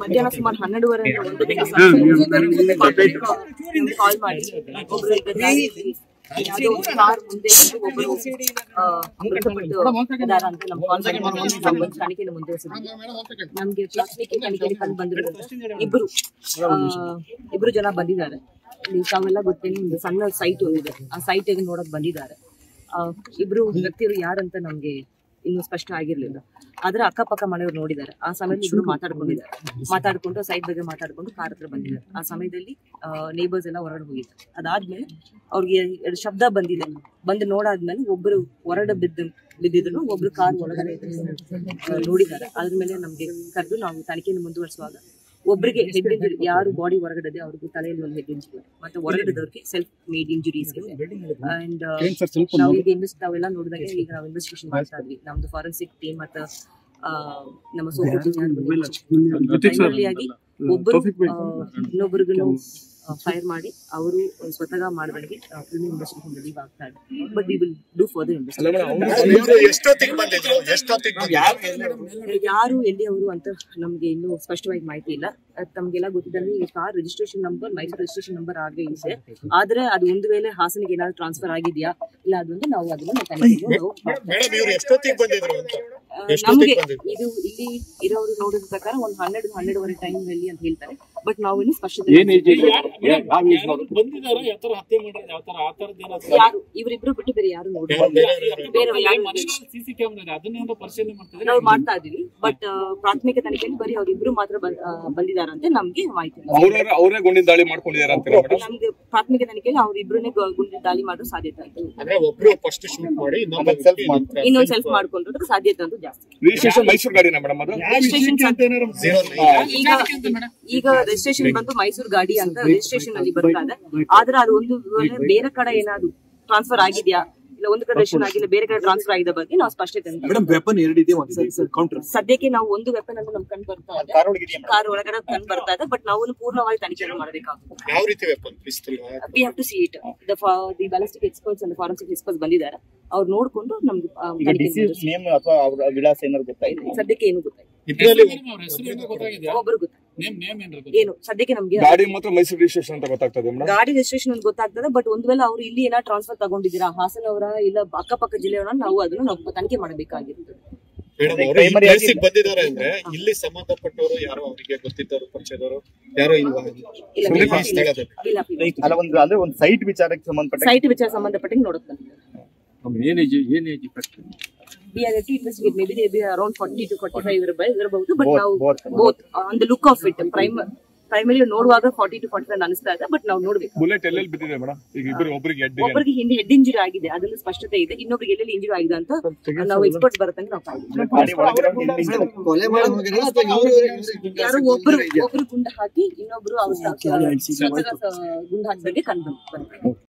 ಮಧ್ಯಾಹ್ನ ಸುಮಾರು 12:30 ಕಾಲ್ ಮಾಡಿ ಕಾರ್ ಮುಂದೆ ಒಬ್ಬರು ಮೃತಪಟ್ಟಿದ್ದಾರೆ ಅಂತ ನಮ್ಮ ತನಿಖೆಯನ್ನು ಮುಂದುವರಿಸಿದ್ವಿ. ನಮ್ಗೆ ಪ್ರಾಥಮಿಕ ತನಿಖೆಯಲ್ಲಿ ಕಂಡು ಬಂದಿರೋದು ಇಬ್ರು ಜನ ಬಂದಿದ್ದಾರೆ. ತಾವೆಲ್ಲ ಗೊತ್ತೇನು, ಒಂದು ಸಣ್ಣ ಸೈಟ್ ಒಂದಿದೆ, ಆ ಸೈಟ್ ನೋಡಕ್ ಬಂದಿದ್ದಾರೆ. ಇಬ್ರು ವ್ಯಕ್ತಿಯರು ಯಾರಂತ ನಮ್ಗೆ ಇನ್ನೂ ಸ್ಪಷ್ಟ ಆಗಿರ್ಲಿಲ್ಲ. ಆದ್ರೆ ಅಕ್ಕಪಕ್ಕ ಮನೆಯವ್ರು ನೋಡಿದ್ದಾರೆ. ಆ ಸಮಯದಲ್ಲಿ ಇಬ್ರು ಮಾತಾಡ್ಕೊಂಡು ಸೈಟ್ ಬಗ್ಗೆ ಮಾತಾಡ್ಕೊಂಡು ಕಾರ್ ಹತ್ರ ಬಂದಿದ್ದಾರೆ. ಆ ಸಮಯದಲ್ಲಿ ನೇಬರ್ಸ್ ಎಲ್ಲ ಹೊರಗಡೆ ಹೋಗಿದ್ದಾರೆ. ಅದಾದ್ಮೇಲೆ ಅವ್ರಿಗೆ 2 ಶಬ್ದ ಬಂದು ನೋಡಾದ್ಮೇಲೆ ಒಬ್ರು ಹೊರಗಡೆ ಬಿದ್ದಿದ್ರು, ಒಬ್ರು ಕಾರ್ ಒಳಗಡೆ ನೋಡಿದ್ದಾರೆ. ಅದ್ರ ಮೇಲೆ ನಮ್ಗೆ ಕರೆದು ನಾವು ತನಿಖೆಯನ್ನು ಮುಂದುವರಿಸುವಾಗ ಒಬ್ಬರಿಗೆ ಹೆಡ್ ಇಂಜುರಿ, ಯಾರು ಬಾಡಿ ಹೊರಗಡೆ ಇದೆ ಅವ್ರಿಗೂ ತಲೆಯಲ್ಲಿ ಒಂದು ಹೆಡ್ ಇಂಜುರಿ, ಮತ್ತೆ ಹೊರಗಡೆದವ್ರಿಗೆ ಸೆಲ್ಫ್ ಮೇಡ್ ಇಂಜುರೀಸ್ ಇದೆ. ಅಂಡ್ ನಾವೆಲ್ಲ ನೋಡಿದಾಗ ಈಗ ನಾವು ಇನ್ವೆಸ್ಟಿಗೇಷನ್ ಮಾಡ್ತಾ ಇದ್ವಿ. ನಮ್ದು ಫಾರೆನ್ಸಿಕ್ ಟೀಮ್ ಮತ್ತೆ ನಮ್ಮ ಆಗಿ ಒಬ್ಬರು ಇನ್ನೊಬ್ಬರಿಗೂ ಫೈರ್ ಮಾಡಿ ಅವರು ಸ್ವತಃ ಮಾಡಿದಂಗೆ ಫಿಲ್ಮ್ ಇನ್ವೆಸ್ಟಿಗೇಷನ್ ರಿಲೀವ್ ಆಗ್ತಾ ಇದೆ. But we will do further investigation. ಯಾರು ಎಲ್ಲಿ ಅವರು ಅಂತ ನಮ್ಗೆ ಇನ್ನೂ ಸ್ಪಷ್ಟವಾಗಿ ಮಾಹಿತಿ ಇಲ್ಲ. ತಮ್ಗೆಲ್ಲ ಗೊತ್ತಿದ್ದಲ್ಲಿ ಈ car registration number Mysuru registration number ಆಗೇ ಇದೆ. ಆದ್ರೆ ಅದು ಒಂದು ವೇಳೆ ಹಾಸನಿಗೆ ಏನಾದ್ರು ಟ್ರಾನ್ಸ್ಫರ್ ಆಗಿದೆಯಾ ಇಲ್ಲ ಅದೊಂದು ನಾವು ಅದನ್ನ ನಮ್ಗೆ ಇದು ಇಲ್ಲಿ ಇರೋರು ನೋಡಿದ ಪ್ರಕಾರ ಒಂದು 12-12:30 ಟೈಮ್ ಅಲ್ಲಿ ಅಂತ ಹೇಳ್ತಾರೆ. ಬಟ್ ನಾವು ಇನ್ನು ಸ್ಪಷ್ಟತೆ ಯಾರು ಇವರಿಬ್ರು ಬಿಟ್ಟು ಬೇರೆ ಯಾರು ನೋಡಿಲ್ಲ. ನಾವು ಮಾಡ್ತಾ ಇದೀವಿ. ಬಟ್ ಪ್ರಾಥಮಿಕ ತನಿಖೆಯಲ್ಲಿ ಬರೀ ಅವ್ರಿಬ್ರು ಮಾತ್ರ ಬಂದಿದ್ದಾರಂತೆ ನಮ್ಗೆ ಮಾಹಿತಿ. ನಮ್ಗೆ ಪ್ರಾಥಮಿಕ ತನಿಖೆಯಲ್ಲಿ ಅವ್ರಿಬ್ರನ್ನೇ ಗುಂಡಿನ ದಾಳಿ ಮಾಡೋ ಸಾಧ್ಯತೆ ಆಯ್ತು. ಇನ್ನೊಂದು ಸೆಲ್ಫ್ ಮಾಡ್ಕೊಂಡ್ರೆ ಸಾಧ್ಯತೆ ಅಂತೂ ಜಾಸ್ತಿ. ಈಗ ರಿಜಿಸ್ಟ್ರೇಷನ್ ಬಂದು ಮೈಸೂರು ಗಾಡಿ ಅಂತ ರಿಜಿಸ್ಟ್ರೇಷನ್ ಅಲ್ಲಿ ಬರ್ತಾ ಇದೆ. ಆದ್ರೆ ಅದು ಒಂದು ಬೇರೆ ಕಡೆ ಏನಾದ್ರು ಟ್ರಾನ್ಸ್ಫರ್ ಆಗಿದ್ಯಾ ಇಲ್ಲ ಒಂದು ಕಡೆ ರಿಜಿಸ್ಟ್ರೇಷನ್ ಆಗಿಲ್ಲ ಬೇರೆ ಕಡೆ ಟ್ರಾನ್ಸ್ಫರ್ ಆಗಿದ ಬಗ್ಗೆ ನಾವು ಸ್ಪಷ್ಟತೆ ಸದ್ಯಕ್ಕೆ ನಾವು ಒಂದು ವೆಪನ್ ಅಂತ ನಮ್ ಕಂಡು ಬರ್ತಾ ಇದೆ, ಕಾರ್ ಒಳಗಡೆ ಕಂಡು ಬರ್ತಾ ಇದೆ. ಬಟ್ ನಾವು ಪೂರ್ಣವಾಗಿ ತನಿಖೆಯನ್ನು ಮಾಡಬೇಕಾಗುತ್ತೆ. We have to see it. The ballistic experts and forensic experts ಬಂದಿದ್ದಾರೆ. ಅವ್ರು ನೋಡ್ಕೊಂಡು ನಮ್ಗೆ ಸದ್ಯಕ್ಕೆ ಏನು ಗೊತ್ತಾಯ್ತು. ಒಬ್ರು ಏನು ಸದ್ಯಕ್ಕೆ ನಮ್ಗೆ ಗಾಡಿ ಮಾತ್ರ ಮೈಸೂರು ರಿಜಿಸ್ಟ್ರೇಷನ್ ಅಂತ ಗೊತ್ತಾಗ್ತದೆ. ಗಾಡಿ ರಿಜಿಸ್ಟ್ರೇಷನ್ ಅಂತ ಗೊತ್ತಾಗ್ತದೆ. ಬಟ್ ಒಂದ್ ವೇಳೆ ಅವ್ರು ಇಲ್ಲಿ ಏನಾದ್ರು ಟ್ರಾನ್ಸ್ಫರ್ ತಗೊಂಡಿದ್ದೀರಾ ಹಾಸನ ಅವರ ಇಲ್ಲ ಅಕ್ಕಪಕ್ಕ ಜಿಲ್ಲೆಯವರ ನಾವು ಅದನ್ನ ನಾವು ತನಿಖೆ ಮಾಡಬೇಕಾಗಿರ್ತದೆ. ಬಂದಿದ್ದಾರೆ ಅಂದ್ರೆ ಇಲ್ಲಿ ಸಂಬಂಧಪಟ್ಟವರು ಯಾರೋ ಅವರಿಗೆ ಗೊತ್ತಿದ್ದವರು ಪರಿಚಯದವರು ಯಾರೋ ಅಂದ್ರೆ ಒಂದು ಸೈಟ್ ವಿಚಾರಕ್ಕೆ ಸಂಬಂಧಪಟ್ಟಂಗೆ ನೋಡುತ್ತೆ. We are to investigate. Maybe they be around 40 to 45 ಇರಬಹುದು. But now both on the look of it, primarily ನೋಡುವಾಗ 40 to 45 ಅನಿಸ್ತಾ ಇದೆ. ಬಟ್ ನಾವು ನೋಡ್ಬೇಕು. ಬುಲೆಟ್ ಎಲ್ಲೆಲ್ಲಿ ಬಿದ್ದಿದೆ ಮೇಡಮ್? ಈಗ ಒಬ್ಬರಿಗೆ ಹಿಂದೆ ಹೆಡ್ ಇಂಜುರಿ ಆಗಿದೆ, ಅದರಲ್ಲಿ ಸ್ಪಷ್ಟತೆ ಇದೆ. ಇನ್ನೊಬ್ಬರಿಗೆ ಎಲ್ಲೆಲ್ಲಿ ಇಂಜುರಿ ಆಗಿದೆ ಅಂತ ನಾವು ಎಕ್ಸ್ಪರ್ಟ್ಸ್ ಬರತಂಗೆ ನಾವು ಯಾರು ಒಬ್ರು ಗುಂಡು ಹಾಕಿ ಇನ್ನೊಬ್ರು ಗುಂಡು ಹಾಕಿದಂಗೆ ಕಂಡು ಬಂತು.